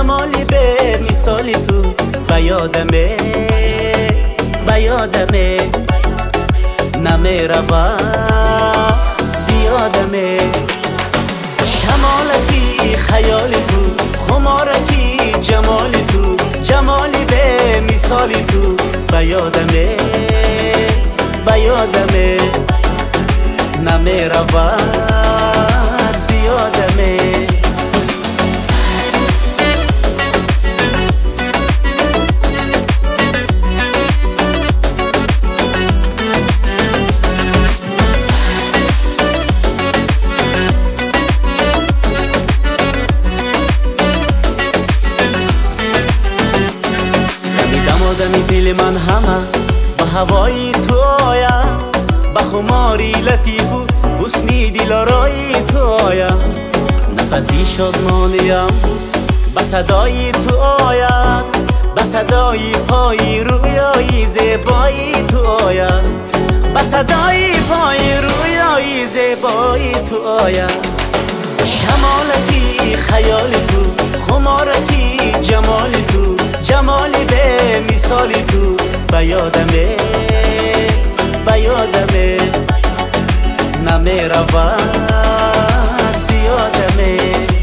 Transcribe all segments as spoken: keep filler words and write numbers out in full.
جمالی به مثالی تو بیادمه بیادمه نمی روا زیادمه شمالتی خیالی تو خمارتی جمالی تو جمالی به مثالی تو بیادمه بیادمه نمی روا زیادمه آدمی دل من همه با هوای تو آیا با خماری لطیف و حسنی دلارای تو آیا نفسی شادمانیم با صدای تو آیا با صدای پای رویای زیبای تو آیا با صدای پای رویای زیبای تو آیا شمالتی خیال تو خمارتی جمال تو جمالی به مثالی تو بیادمه بیادمه نمی روا زیادمه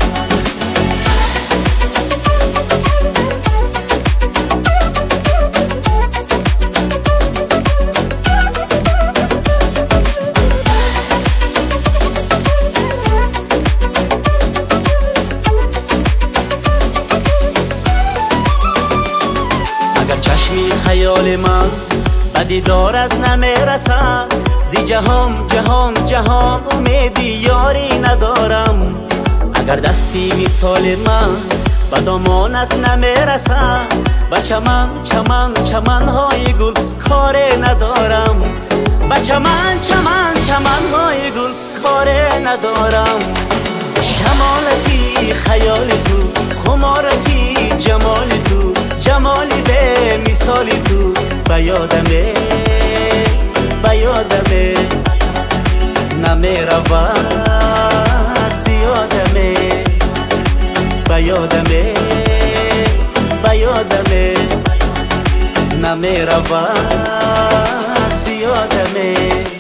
اگر چشمی خیال من بدی دارد نمیرسد زی جهان جهان جهان امیدی یاری ندارم اگر دستی مثال من به دامانت نمیرسد با چمن چمن چمن های گل کار ندارم با چمن چمن چمن های گل کار ندارم شمالتی خیال تو خمارتی جمال تو جمالی به مثالی تو بیادمه بیادمه نمی روا زیادمه بیادمه بیادمه نمی روا زیادمه